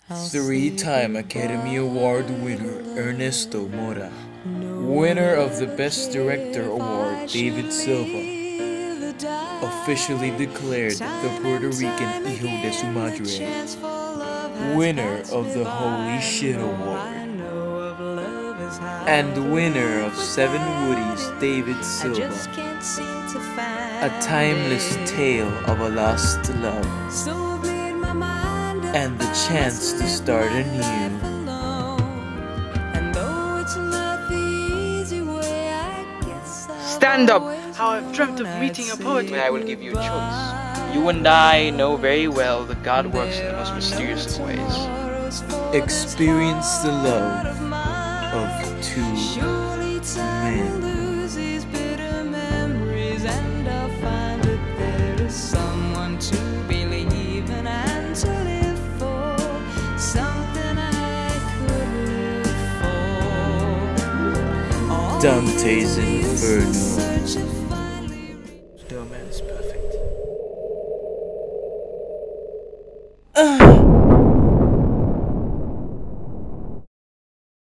Three-time Academy Award winner Ernesto Mora, winner of the Best Director Award David Silva, officially declared the Puerto Rican Hijo de su Madre, winner of the Holy Shit Award, and winner of 7 Woodies David Silva, a timeless tale of a lost love, and the chance to start anew. Stand up! How I've dreamt of meeting a poet. I will give you a choice. You and I know very well that God works in the most mysterious of ways. Experience the love of 2 men. Dante's Inferno. No man is perfect.